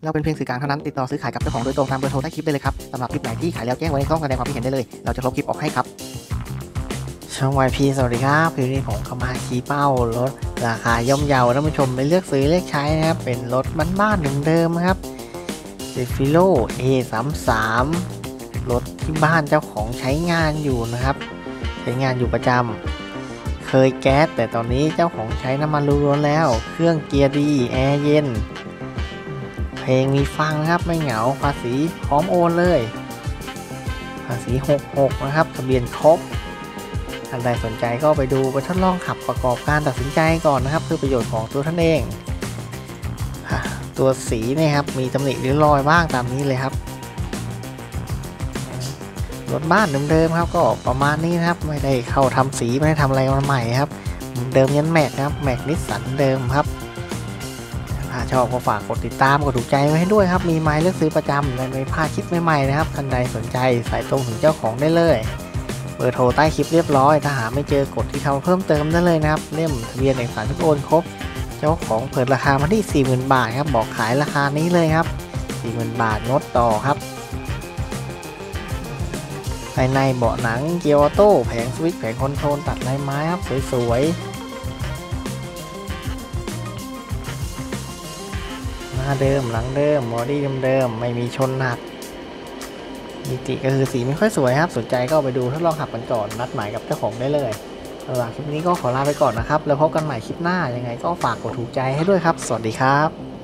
เราเป็นเพียงสื่อกลางเท่านั้นติดต่อซื้อขายกับเจ้าของโดยตรงตามเบอร์โทรใต้คลิปได้เลยครับสำหรับคลิปไหนที่ขายแล้วแจ้งไว้ในช่องแสดงความคิดเห็นได้เลยเราจะลบคลิปออกให้ครับช่อง YP สวัสดีครับคลิปนี้ผมเข้ามาชี้เป้ารถราคาย่อมเยาท่านผู้ชมไปเลือกซื้อเลือกใช้นะครับเป็นรถบ้านๆเดิมๆครับเซฟิโล A33 รถที่บ้านเจ้าของใช้งานอยู่นะครับใช้งานอยู่ประจำเคยแก๊สแต่ตอนนี้เจ้าของใช้น้ำมันล้วนๆแล้วเครื่องเกียร์ดีแอร์เย็นเพลงมีฟังครับไม่เหงาภาษีพร้อมโอนเลยภาษี66นะครับทะเบียนครบท่านใดสนใจก็ไปดูไปทดลองขับประกอบการตัดสินใจก่อนนะครับเพื่อประโยชน์ของตัวท่านเองตัวสีเนี่ยครับมีตำหนิหรือรอยบ้างตามนี้เลยครับรถบ้านเดิมๆครับก็ประมาณนี้นะครับไม่ได้เข้าทำสีไม่ได้ทำอะไรมาใหม่ครับเดิมยันแม็กครับแม็กนิสสันเดิมครับถ้าชอบก็ฝากกดติดตามกดถูกใจไว้ให้ด้วยครับมีไม้เลือกซื้อประจำและไม่พลาดคลิปใหม่ๆนะครับท่านใดสนใจสายตรงถึงเจ้าของได้เลยเบอร์โทรใต้คลิปเรียบร้อยถ้าหาไม่เจอกดที่คำเพิ่มเติมได้เลยนะครับเล่มทะเบียนเอกสารทุกโอนครบเจ้าของเปิดราคามาที่ 40,000 บาทครับบอกขายราคานี้เลยครับ 40,000 บาทงดต่อครับภายในเบาะหนังเกียร์ออโต้แผงสวิตช์แผงคอนโทรลตัดลายไม้ครับสวยๆหน้าเดิมหลังเดิมบอดี้เดิมๆไม่มีชนหนักมิติก็คือสีไม่ค่อยสวยครับสนใจก็ไปดูทดลองขับกันก่อนนัดหมายกับเจ้าของได้เลยสำหรับคลิปนี้ก็ขอลาไปก่อนนะครับแล้วพบกันใหม่คลิปหน้ายังไงก็ฝากกดถูกใจให้ด้วยครับสวัสดีครับ